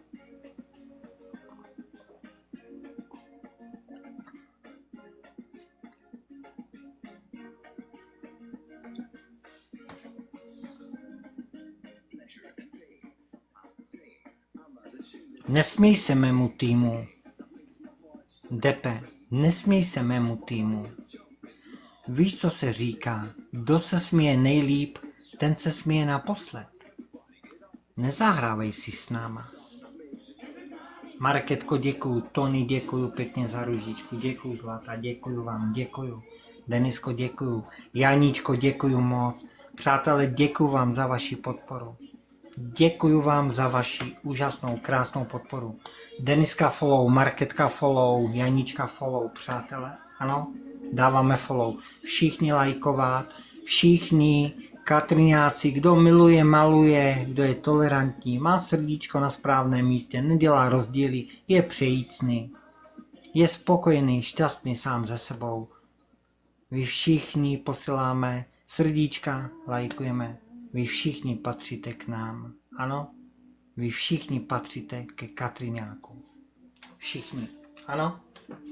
Nesměj se mému týmu. Deppe, nesměj se mému týmu. Víš, co se říká? Kdo se směje nejlíp, ten se směje naposled. Nezahrávej si s náma. Marketko, děkuju. Tony, děkuju pěkně za ružičku. Děkuju, zlata, děkuju vám, děkuju. Denisko, děkuju. Janíčko, děkuju moc. Přátelé, děkuju vám za vaši podporu. Děkuju vám za vaši úžasnou, krásnou podporu. Deniska follow, Marketka follow, Janíčka follow, přátelé. Ano, dáváme follow. Všichni lajkovat, všichni Katriňáci, kdo miluje, maluje, kdo je tolerantní, má srdíčko na správném místě, nedělá rozdíly, je přejícný, je spokojený, šťastný sám ze sebou. Vy všichni posíláme srdíčka, lajkujeme. Vy všichni patříte k nám. Ano, vy všichni patříte ke Katriňáku. Všichni. Ano.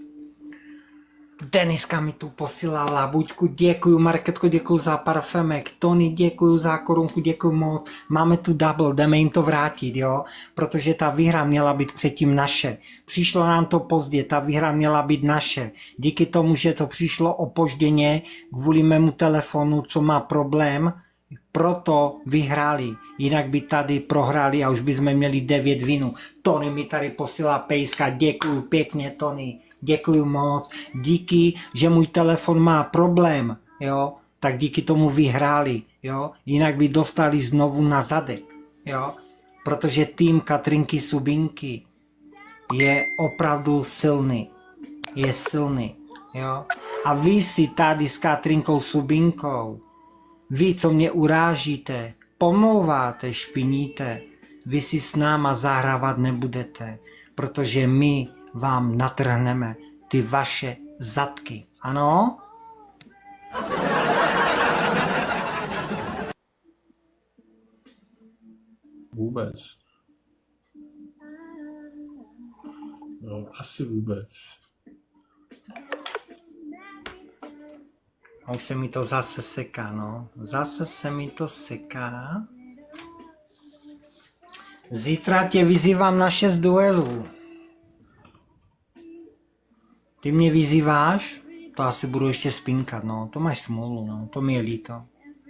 Deniska mi tu posílala, Buďku, děkuju, Marketko, děkuju za parfémek, Tony, děkuju za korunku, děkuju moc. Máme tu double, jdeme jim to vrátit, jo, protože ta výhra měla být předtím naše. Přišlo nám to pozdě, ta výhra měla být naše. Díky tomu, že to přišlo opožděně, kvůli mému telefonu, co má problém, proto vyhráli, jinak by tady prohráli a už bychom měli 9 vinů. Tony mi tady posílá pejska, děkuju pěkně, Tony, děkuju moc, díky, že můj telefon má problém, jo, tak díky tomu vyhráli, jo, jinak by dostali znovu na zadek, jo, protože tým Katrinky Subinky je opravdu silný, je silný, jo, a vy si tady s Katrinkou Subinkou, vy, co mě urážíte, pomlouváte, špiníte, vy si s náma zahrávat nebudete, protože my vám natrhneme ty vaše zadky. Ano? Vůbec. No, asi vůbec. A už se mi to zase seká, no. Zase se mi to seká. Zítra tě vyzývám na 6 duelů. Ty mě vyzýváš? To asi budu ještě spinkat, no. To máš smůlu, no. To mi je líto.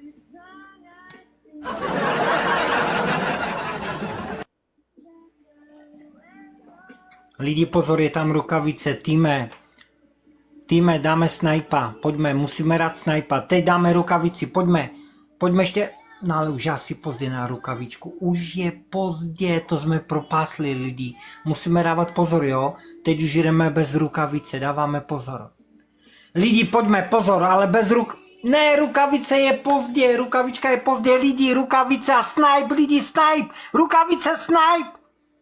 Lidi, pozor, je tam rukavice, Týme, dáme snajpa, pojďme, musíme dát snajpa, teď dáme rukavici, pojďme ještě, no ale už je asi pozdě na rukavičku, už je pozdě, to jsme propásli lidi, musíme dávat pozor, jo, teď už jdeme bez rukavice, dáváme pozor. Lidi, pojďme, pozor, ale bez ne, rukavice je pozdě, rukavička je pozdě, lidi, rukavice a snipe, lidi, snipe, rukavice, snipe.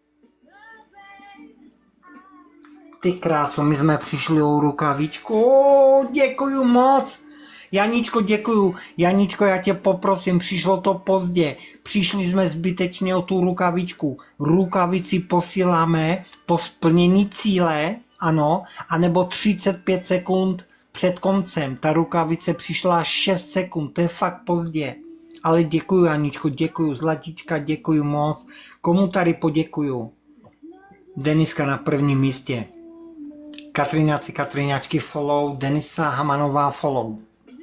Ty kráso, my jsme přišli o rukavičku, děkuju moc. Janíčko, děkuju. Janíčko, já tě poprosím, přišlo to pozdě. Přišli jsme zbytečně o tu rukavičku. Rukavici posíláme po splnění cíle, ano, anebo 35 sekund před koncem. Ta rukavice přišla 6 sekund, to je fakt pozdě. Ale děkuju, Janíčko, děkuju, zlatička, děkuju moc. Komu tady poděkuju? Deniska na prvním místě. Katriňáci, Katriňáčky follow, Denisa Hamanová follow.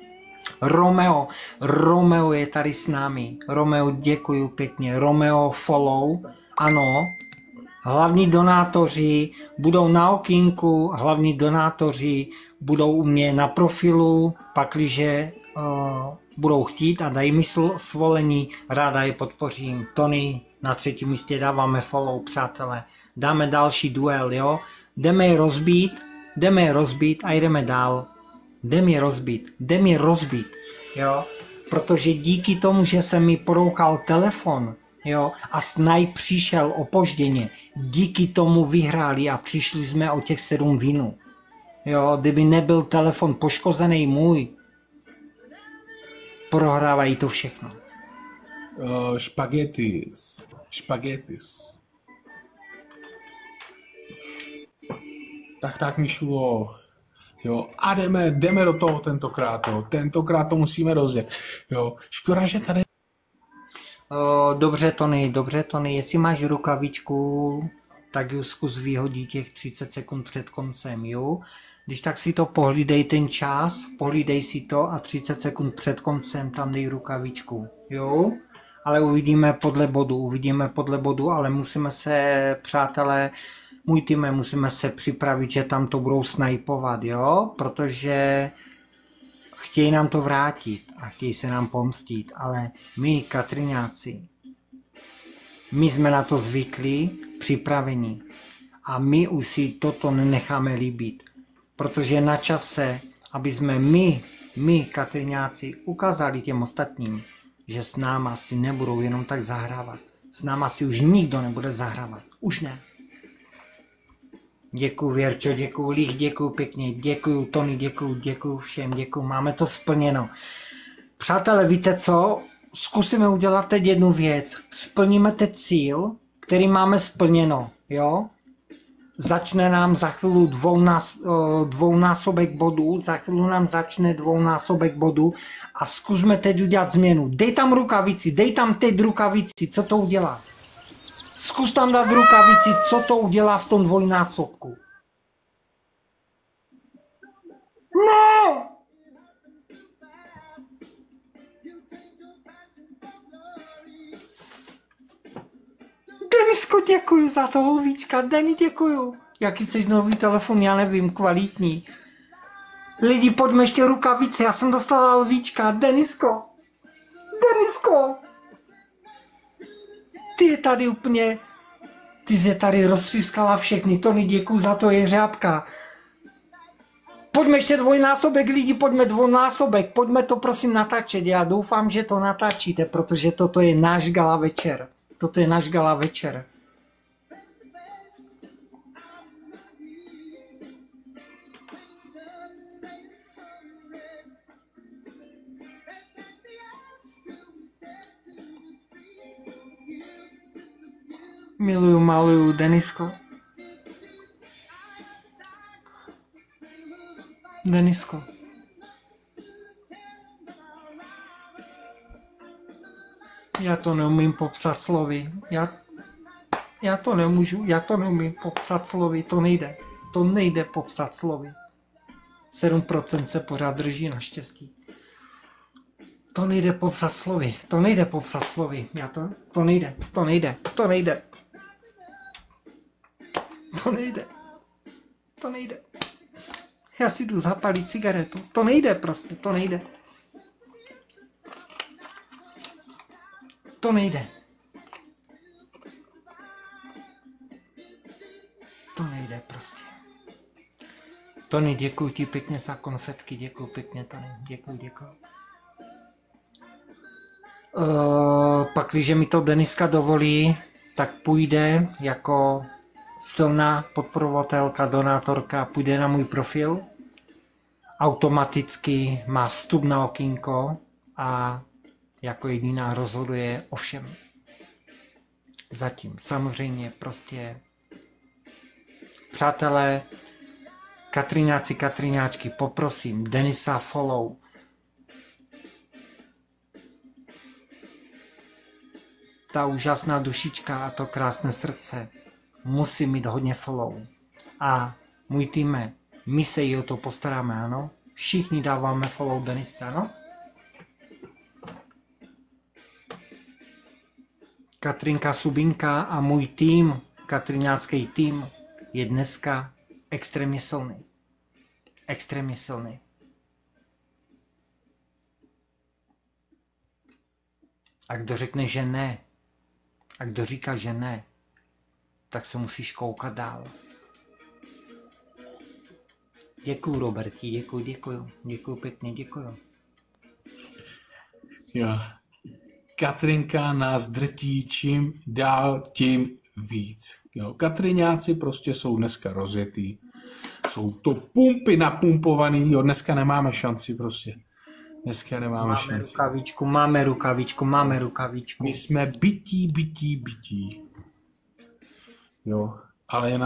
Romeo je tady s námi. Romeo, děkuju pěkně. Romeo follow, ano. Hlavní donátoři budou na okýnku, hlavní donátoři budou u mě na profilu, pakliže budou chtít a dají mi svolení, ráda je podpořím. Tony na 3. místě, dáváme follow, přátelé. Dáme další duel, jo. jdeme je rozbít a jdeme dál. Jdem je rozbít, jo, protože díky tomu, že se mi porouchal telefon, jo, a snipe přišel opožděně, díky tomu vyhráli a přišli jsme o těch 7 vinů. Jo, kdyby nebyl telefon poškozený můj, prohrávají to všechno. Špagetis. Tak, Mišulo. Jo, a jdeme do toho tentokrát, jo. Tentokrát to musíme rozjet. Jo, škoda, že tady... Dobře, Tony, jestli máš rukavičku, tak ji zkus vyhodit těch 30 sekund před koncem, jo. Když tak si to pohlídej ten čas, pohlídej si to a 30 sekund před koncem tam dej rukavičku, jo. Ale uvidíme podle bodu, ale musíme se, přátelé, můj tým, musíme se připravit, že tam to budou snajpovat, jo, protože chtějí nám to vrátit a chtějí se nám pomstít, ale my, Katriňáci, my jsme na to zvyklí, připravení a my už si toto nenecháme líbit, protože je na čase, aby jsme my, Katriňáci, ukázali těm ostatním, že s náma si nebudou jenom tak zahrávat. S náma si už nikdo nebude zahrávat. Už ne. Děkuju Věrčo, děkuju Lich, děkuju pěkně, děkuju Tony, děkuju všem, děkuju, máme to splněno. Přátelé, víte co? Zkusíme udělat teď jednu věc. Splníme teď cíl, který máme splněno, jo? Začne nám za chvíli dvounásobek bodů, a zkusme teď udělat změnu. Dej tam rukavici, co to udělá? Zkus tam dát rukavici, co to udělá v tom dvojnásobku. No! Denisko, děkuju za toho lvíčka, Deni, děkuju. Jaký jsi nový telefon, já nevím, kvalitní. Lidi, pojďme ještě rukavice, já jsem dostala lvíčka, Denisko. Ty je tady úplně, ty jsi tady roztřískala všechny, Tony, děkuju za to, jeřábka. Pojďme ještě dvojnásobek, lidi, pojďme dvojnásobek, pojďme to prosím natáčet, já doufám, že to natáčíte, protože toto je náš gala večer. Maluju, Denisko. Já to neumím popsat slovy. Já to neumím popsat slovy, to nejde popsat slovy. 7% se pořád drží naštěstí. To nejde popsat slovy, to nejde. Já si jdu zapalit cigaretu, to nejde. Tony, děkuji ti pěkně za konfetky, děkuji pěkně, Tony, děkuji. Pak, když mi to Deniska dovolí, tak půjde jako silná podporovatelka, donátorka, půjde na můj profil, automaticky má vstup na okýnko a jako jediná rozhoduje o všem. Zatím samozřejmě prostě přátelé, Katriňáci, Katriňáčky, poprosím, Denisa follow. Ta úžasná dušička a to krásné srdce musí mít hodně follow. A můj týme, my se jí o to postaráme, ano? Všichni dáváme follow Denise, ano? Katrinka Subinka a můj tým, katriňácký tým, je dneska extrémně silný. A kdo řekne, že ne, a kdo říká, že ne, tak se musíš koukat dál. Děkuju, Roberti, děkuju pěkně, děkuju. Jo. Katrinka nás drtí čím dál, tím víc. Jo. Katriňáci prostě jsou dneska rozjetý. Jsou to pumpy napumpovaný, jo, dneska nemáme šanci prostě. Dneska nemáme šanci. Máme rukavičku. My jsme bytí. Jo, ale je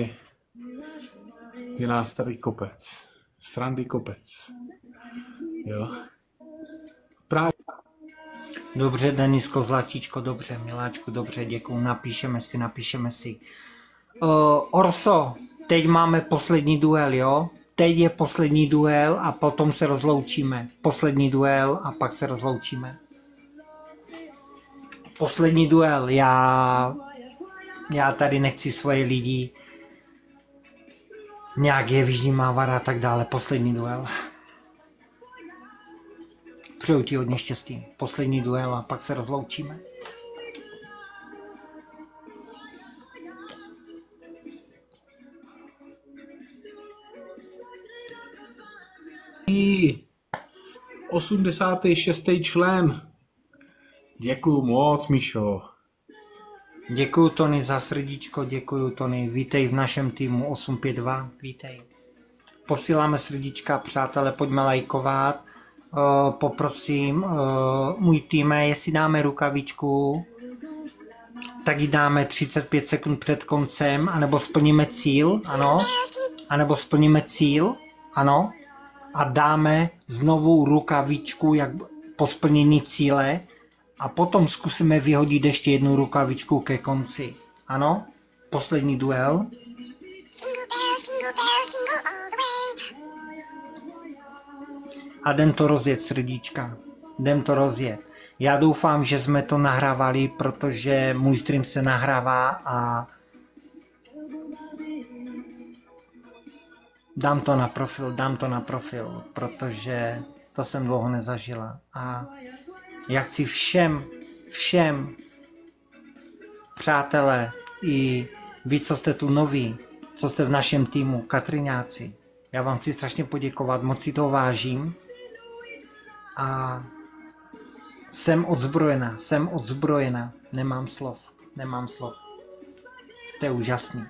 nás tady kopec. Srandy kopec. Jo. Právě. Dobře, Denisko, zlatíčko, dobře, miláčku, dobře, děkuju, napíšeme si. Orso, teď máme poslední duel, jo? Teď je poslední duel a potom se rozloučíme. Poslední duel a pak se rozloučíme. Poslední duel, já tady nechci svoje lidi nějak je vyždímávat a tak dále. Poslední duel. Přeju ti hodně štěstí. Poslední duel a pak se rozloučíme. I 86. člen. Děkuju moc, Míšo. Děkuju, Tony, za srdíčko, děkuju, Tony. Vítej v našem týmu 852, vítej. Posíláme srdíčka, přátelé, pojďme lajkovat. Poprosím můj týme, jestli dáme rukavičku, tak ji dáme 35 sekund před koncem, anebo splníme cíl, ano, anebo splníme cíl, ano, a dáme znovu rukavičku jak po splnění cíle a potom zkusíme vyhodit ještě jednu rukavičku ke konci, ano, poslední duel. A jdem to rozjet, srdíčka. Jdem to rozjet. Já doufám, že jsme to nahrávali, protože můj stream se nahrává a dám to na profil, protože to jsem dlouho nezažila. A já chci všem přátelé i vy, co jste tu noví, co jste v našem týmu, Katriňáci, já vám chci strašně poděkovat, moc si toho vážím. A jsem odzbrojena, nemám slov. Jste úžasný.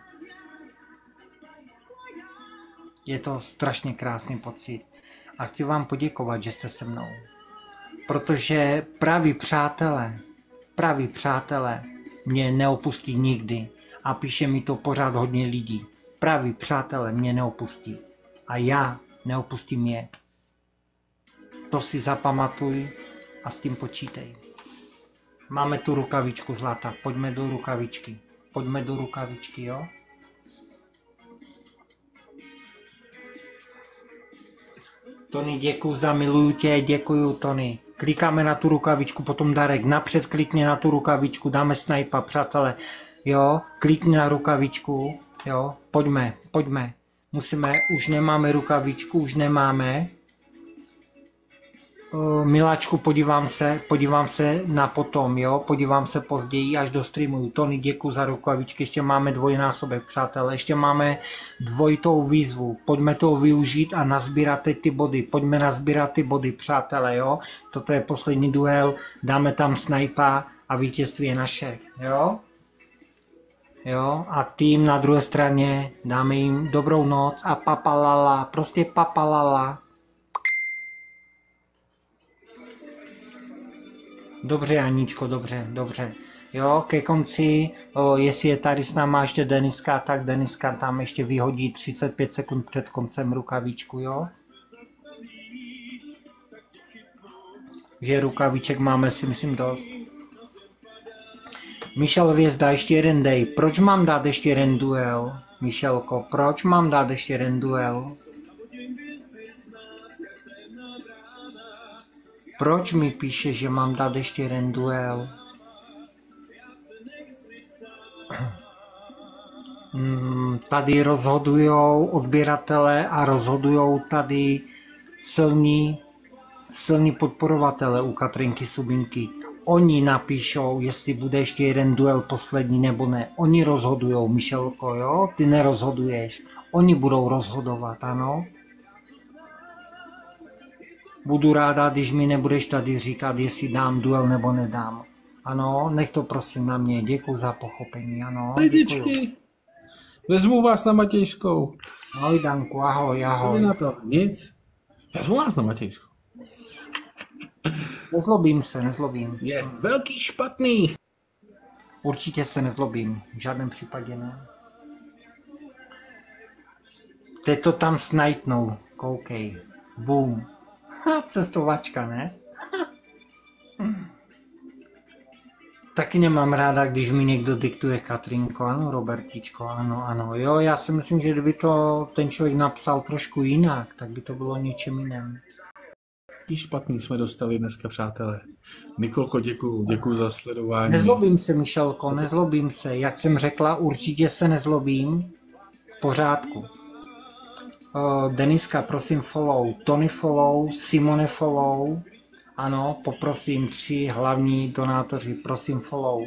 Je to strašně krásný pocit. A chci vám poděkovat, že jste se mnou. Protože praví přátelé mě neopustí nikdy. A píše mi to pořád hodně lidí. Praví přátelé mě neopustí. A já neopustím je. To si zapamatuj a s tím počítej. Máme tu rukavičku zlata, pojďme do rukavičky, jo? Tony, děkuju za miluju tě, děkuju, Tony. Klikáme na tu rukavičku, potom Darek, napřed klikni na tu rukavičku, dáme snipa, přátelé, jo? Klikni na rukavičku, jo? Pojďme. Už nemáme rukavičku, už nemáme. Miláčku, podívám se na potom, jo, podívám se později, až do streamu. Tony, děkuji za rukavičky, ještě máme dvojnásobek, přátelé, ještě máme dvojitou výzvu, pojďme toho využít a nazbírat ty body, pojďme nazbírat ty body, přátelé, jo, toto je poslední duel, dáme tam snipa a vítězství je naše, jo, a tým na druhé straně, dáme jim dobrou noc a papalala, prostě papalala. Dobře, Aníčko, dobře. Jo, ke konci, jestli je tady s náma ještě Deniska, tak Deniska tam ještě vyhodí 35 sekund před koncem rukavičku, jo. Že rukaviček máme si myslím dost. Michal Hvězda, ještě jeden dej. Proč mám dát ještě jeden duel, Michelko? Proč mám dát ještě jeden duel? Proč mi píše, že mám dát ještě jeden duel? Tady rozhodujou odběratele a rozhodujou tady silní podporovatele u Katrinky Subinky. Oni napíšou, jestli bude ještě jeden duel poslední nebo ne. Oni rozhodujou, Michelko, jo? Ty nerozhoduješ. Oni budou rozhodovat, ano. Budu ráda, když mi nebudeš tady říkat, jestli dám duel nebo nedám. Ano, nech to prosím na mě. Děkuji za pochopení, ano. Lidičky, vezmu vás na Matějskou. Ahoj Danku, ahoj, Co ahoj. vy na to? Nic. Vezmu vás na Matějskou. Nezlobím se, nezlobím. Je velký špatný. Určitě se nezlobím, v žádném případě ne. Teď to tam snajtnou, koukej. Boom. Ha, cestovačka, ne? Taky nemám ráda, když mi někdo diktuje Katrinko, ano, Robertičko, ano, ano. Jo, já si myslím, že kdyby to ten člověk napsal trošku jinak, tak by to bylo něčím jiném. Jaký špatný jsme dostali dneska, přátelé. Nikolko, děkuju za sledování. Nezlobím se, Michelko, nezlobím se. Jak jsem řekla, určitě se nezlobím. V pořádku. Deniska, prosím follow. Tony follow, Simone follow. Ano, poprosím 3 hlavní donátoři, prosím follow.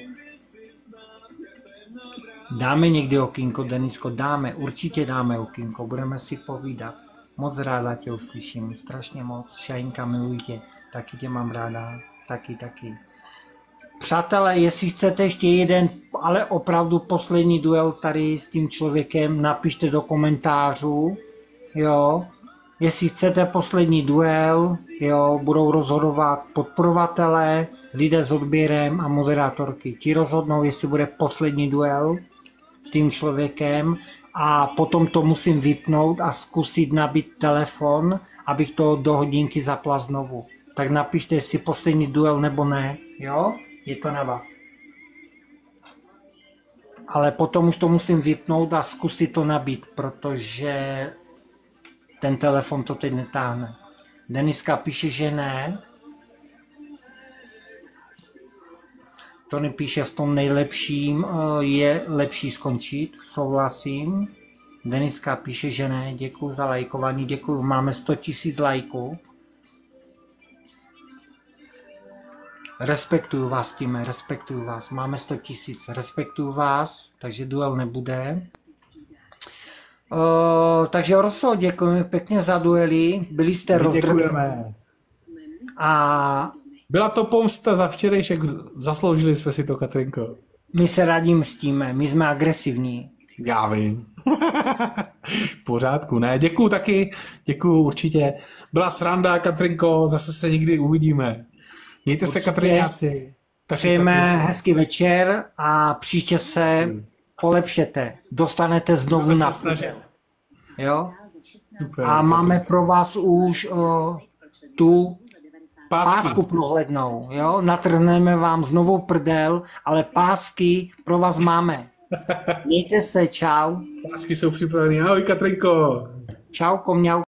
Dáme někdy okýnko, Denisko, dáme, určitě dáme okýnko, budeme si povídat. Moc ráda tě uslyším, strašně moc. Šahinka, miluji tě, taky tě mám ráda, taky. Přátelé, jestli chcete ještě jeden, ale opravdu poslední duel tady s tím člověkem, napište do komentářů, jo. Jestli chcete poslední duel, jo, budou rozhodovat podporovatelé, lidé s odběrem a moderátorky. Ti rozhodnou, jestli bude poslední duel s tím člověkem a potom to musím vypnout a zkusit nabít telefon, abych to do hodinky zapla znovu. Tak napište, jestli poslední duel nebo ne, jo, je to na vás. Ale potom už to musím vypnout a zkusit to nabít, protože ten telefon to teď netáhne. Deniska píše, že ne. Tony píše, v tom nejlepším je lepší skončit, souhlasím. Deniska píše, že ne, děkuji za lajkování, děkuji, máme 100 000 lajků. Respektuju vás, týme, respektuju vás, máme 100 000, respektuju vás, takže duel nebude. Takže Orso, děkujeme pěkně za duely, byli jste Děkujeme. A Byla to pomsta za včerejšek, zasloužili jsme si to, Katrinko. my se rádi mstíme, my jsme agresivní. Já vím. V pořádku, ne, děkuju taky, děkuju určitě. Byla sranda, Katrinko, zase se někdy uvidíme. Mějte se, Katriňáci. Přejeme hezký večer a příště se polepšete. Dostanete znovu na jo? Super, A máme pro vás už tu pásku prohlednou. Jo? Natrhneme vám znovu prdel, ale pásky pro vás máme. Mějte se, čau. Pásky jsou připravené. Ahoj, Katrinko. Čau, komňau.